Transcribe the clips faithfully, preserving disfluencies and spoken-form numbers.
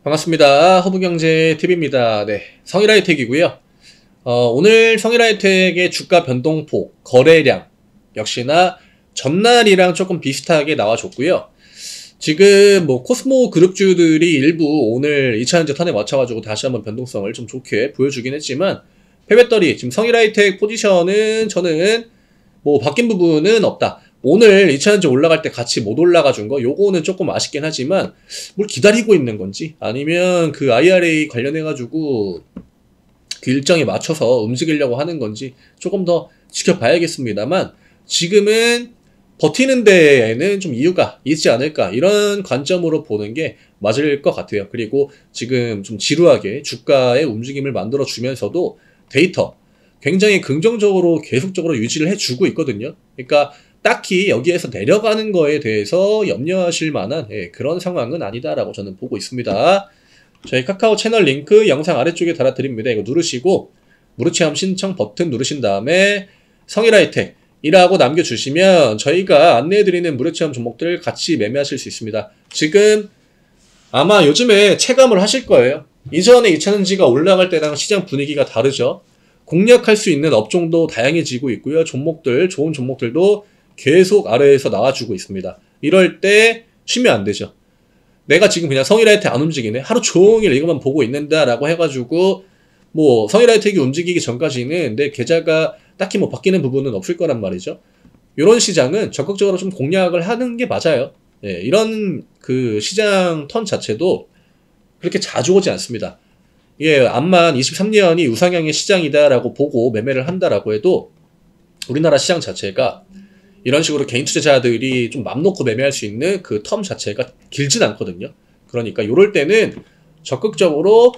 반갑습니다. 허브경제티비입니다. 네, 성일하이텍이고요. 어, 오늘 성일하이텍의 주가 변동폭, 거래량 역시나 전날이랑 조금 비슷하게 나와줬고요. 지금 뭐 코스모 그룹주들이 일부 오늘 이차전지 턴에 맞춰가지고 다시 한번 변동성을 좀 좋게 보여주긴 했지만 패배떨이 지금 성일하이텍 포지션은 저는 뭐 바뀐 부분은 없다. 오늘 이차전지 올라갈 때 같이 못 올라가 준 거 요거는 조금 아쉽긴 하지만 뭘 기다리고 있는 건지 아니면 그 아이알에이 관련해가지고 그 일정에 맞춰서 움직이려고 하는 건지 조금 더 지켜봐야겠습니다만 지금은 버티는 데에는 좀 이유가 있지 않을까 이런 관점으로 보는 게 맞을 것 같아요. 그리고 지금 좀 지루하게 주가의 움직임을 만들어 주면서도 데이터 굉장히 긍정적으로 계속적으로 유지를 해주고 있거든요. 그러니까 딱히 여기에서 내려가는 거에 대해서 염려하실 만한 예, 그런 상황은 아니다라고 저는 보고 있습니다. 저희 카카오 채널 링크 영상 아래쪽에 달아드립니다. 이거 누르시고 무료체험 신청 버튼 누르신 다음에 성일하이텍이라고 남겨주시면 저희가 안내해드리는 무료체험 종목들 같이 매매하실 수 있습니다. 지금 아마 요즘에 체감을 하실 거예요. 이전에 이차전지가 올라갈 때랑 시장 분위기가 다르죠. 공략할 수 있는 업종도 다양해지고 있고요. 종목들, 좋은 종목들도 계속 아래에서 나와주고 있습니다. 이럴 때 쉬면 안 되죠. 내가 지금 그냥 성일하이텍 안 움직이네. 하루 종일 이것만 보고 있는다 라고 해가지고 뭐 성일하이텍이 움직이기 전까지는 내 계좌가 딱히 뭐 바뀌는 부분은 없을 거란 말이죠. 이런 시장은 적극적으로 좀 공략을 하는 게 맞아요. 예, 이런 그 시장 턴 자체도 그렇게 자주 오지 않습니다. 예, 암만 이십삼 년이 우상향의 시장이다라고 보고 매매를 한다라고 해도 우리나라 시장 자체가 이런 식으로 개인 투자자들이 좀 맘 놓고 매매할 수 있는 그 텀 자체가 길진 않거든요. 그러니까 이럴 때는 적극적으로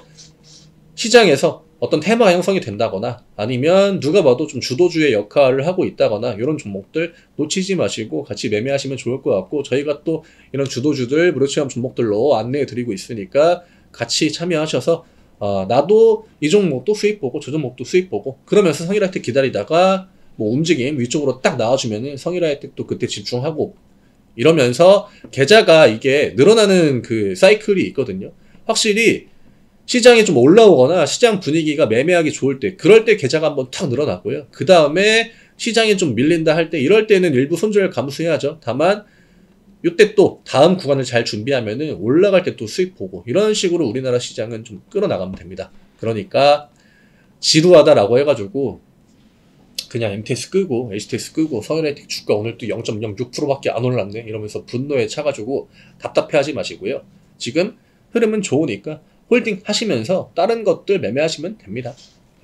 시장에서 어떤 테마가 형성이 된다거나 아니면 누가 봐도 좀 주도주의 역할을 하고 있다거나 이런 종목들 놓치지 마시고 같이 매매하시면 좋을 것 같고 저희가 또 이런 주도주들 무료체험 종목들로 안내해 드리고 있으니까 같이 참여하셔서 어, 나도 이 종목도 수익 보고 저 종목도 수익 보고 그러면서 성일하이텍 기다리다가 뭐 움직임 위쪽으로 딱 나와주면은 성일하이텍도 그때 집중하고 이러면서 계좌가 이게 늘어나는 그 사이클이 있거든요. 확실히 시장이 좀 올라오거나 시장 분위기가 매매하기 좋을 때 그럴 때 계좌가 한번 탁 늘어나고요. 그 다음에 시장이 좀 밀린다 할 때 이럴 때는 일부 손절 감수해야죠. 다만 이때 또 다음 구간을 잘 준비하면은 올라갈 때 또 수익 보고 이런 식으로 우리나라 시장은 좀 끌어나가면 됩니다. 그러니까 지루하다라고 해가지고 그냥 엠티에스 끄고 에이치티에스 끄고 성일하이텍 주가 오늘 또 영 점 영육 퍼센트 밖에 안 올랐네 이러면서 분노에 차가지고 답답해하지 마시고요. 지금 흐름은 좋으니까 홀딩 하시면서 다른 것들 매매하시면 됩니다.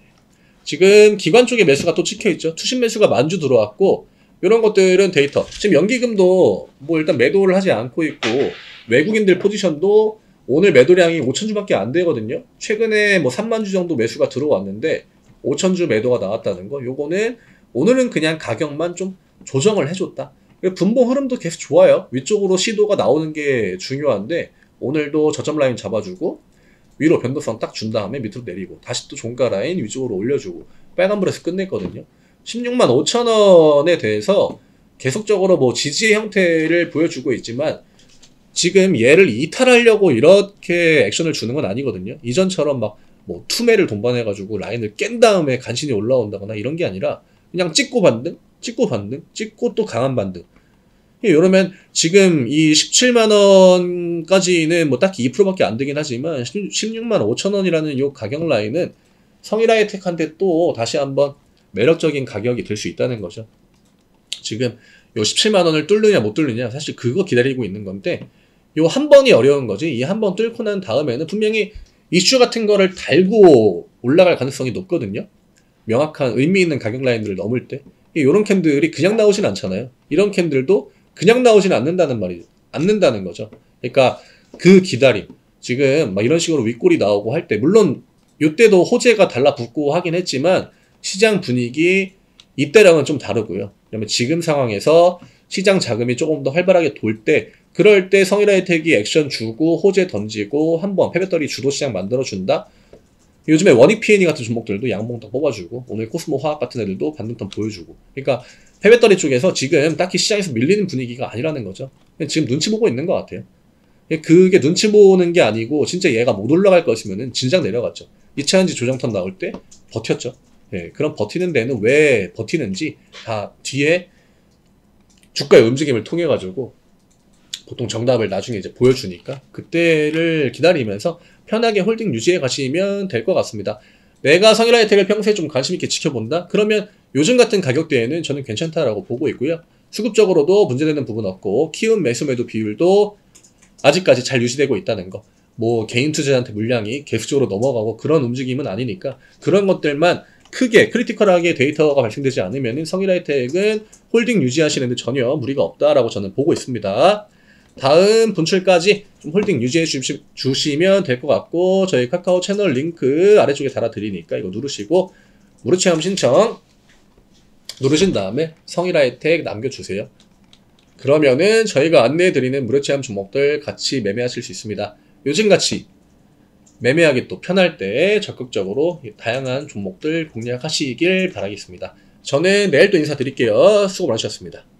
지금 기관 쪽에 매수가 또 찍혀있죠. 투신 매수가 만주 들어왔고 이런 것들은 데이터 지금 연기금도 뭐 일단 매도를 하지 않고 있고 외국인들 포지션도 오늘 매도량이 오천 주밖에 안 되거든요. 최근에 뭐 삼만 주 정도 매수가 들어왔는데 오천 주 매도가 나왔다는 거 요거는 오늘은 그냥 가격만 좀 조정을 해줬다. 분봉 흐름도 계속 좋아요. 위쪽으로 시도가 나오는 게 중요한데 오늘도 저점 라인 잡아주고 위로 변동성 딱 준 다음에 밑으로 내리고 다시 또 종가 라인 위쪽으로 올려주고 빨간불에서 끝냈거든요. 십육만 오천 원에 대해서 계속적으로 뭐 지지의 형태를 보여주고 있지만 지금 얘를 이탈하려고 이렇게 액션을 주는 건 아니거든요. 이전처럼 막 뭐 투매를 동반해가지고 라인을 깬 다음에 간신히 올라온다거나 이런 게 아니라 그냥 찍고 반등, 찍고 반등, 찍고 또 강한 반등. 이러면 지금 이 십칠만 원까지는 뭐 딱히 이 퍼센트밖에 안 되긴 하지만 십육만 오천 원이라는 이 가격 라인은 성일하이텍한테 또 다시 한번 매력적인 가격이 될 수 있다는 거죠. 지금 요 십칠만 원을 뚫느냐 못 뚫느냐 사실 그거 기다리고 있는 건데 요 한 번이 어려운 거지 이 한 번 뚫고 난 다음에는 분명히 이슈 같은 거를 달고 올라갈 가능성이 높거든요. 명확한 의미 있는 가격 라인들을 넘을 때 이런 캔들이 그냥 나오진 않잖아요. 이런 캔들도 그냥 나오진 않는다는 말이죠. 않는다는 거죠. 그러니까 그 기다림 지금 막 이런 식으로 윗골이 나오고 할 때 물론 이때도 호재가 달라붙고 하긴 했지만 시장 분위기 이때랑은 좀 다르고요. 그러면 지금 상황에서 시장 자금이 조금 더 활발하게 돌 때 그럴 때 성일하이텍이 액션 주고 호재 던지고 한번 패배떨이 주도 시장 만들어준다. 요즘에 원익 피엔이 같은 종목들도 양봉딱 뽑아주고 오늘 코스모 화학 같은 애들도 반등턴 보여주고 그러니까 패배떨이 쪽에서 지금 딱히 시장에서 밀리는 분위기가 아니라는 거죠. 지금 눈치 보고 있는 것 같아요. 그게 눈치 보는 게 아니고 진짜 얘가 못 올라갈 것이면은 진작 내려갔죠. 이차전지 조정턴 나올 때 버텼죠. 예, 그럼 버티는 데는 왜 버티는지 다 뒤에 주가의 움직임을 통해 가지고 보통 정답을 나중에 이제 보여주니까 그때를 기다리면서 편하게 홀딩 유지해 가시면 될 것 같습니다. 내가 성일하이텍을 평소에 좀 관심 있게 지켜본다? 그러면 요즘 같은 가격대에는 저는 괜찮다라고 보고 있고요. 수급적으로도 문제되는 부분 없고 키움 매수 매도 비율도 아직까지 잘 유지되고 있다는 거. 뭐 개인 투자자한테 물량이 계속적으로 넘어가고 그런 움직임은 아니니까 그런 것들만 크게 크리티컬하게 데이터가 발생되지 않으면 성일하이텍은 홀딩 유지하시는데 전혀 무리가 없다라고 저는 보고 있습니다. 다음 분출까지 좀 홀딩 유지해 주시, 주시면 될 것 같고 저희 카카오 채널 링크 아래쪽에 달아드리니까 이거 누르시고 무료 체험 신청 누르신 다음에 성일하이텍 남겨주세요. 그러면은 저희가 안내해드리는 무료 체험 종목들 같이 매매하실 수 있습니다. 요즘같이 매매하기 또 편할 때 적극적으로 다양한 종목들 공략하시길 바라겠습니다. 저는 내일 또 인사드릴게요. 수고 많으셨습니다.